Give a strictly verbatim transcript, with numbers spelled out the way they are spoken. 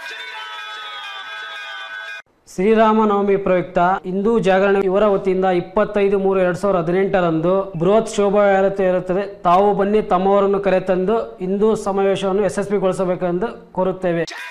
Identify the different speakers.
Speaker 1: ಶ್ರೀರಾಮನವಮಿ ಪ್ರಯುಕ್ತ ಹಿಂದೂ ಜಾಗರಣ ಇವರ ವತಿಯಿಂದ ಇಪ್ಪತ್ತೈದು ಮೂರು ಎರಡ್ ಸಾವಿರದ ಹದಿನೆಂಟರಂದು ಬೃಹತ್ ಶೋಭಾಯಾತ್ರೆ ಇರುತ್ತದೆ. ತಾವು ಬನ್ನಿ ತಮ್ಮವರನ್ನು ಕರೆತಂದು ಹಿಂದೂ ಸಮಾವೇಶವನ್ನು ಯಶಸ್ವಿಗೊಳಿಸಬೇಕೆಂದು ಕೋರುತ್ತೇವೆ.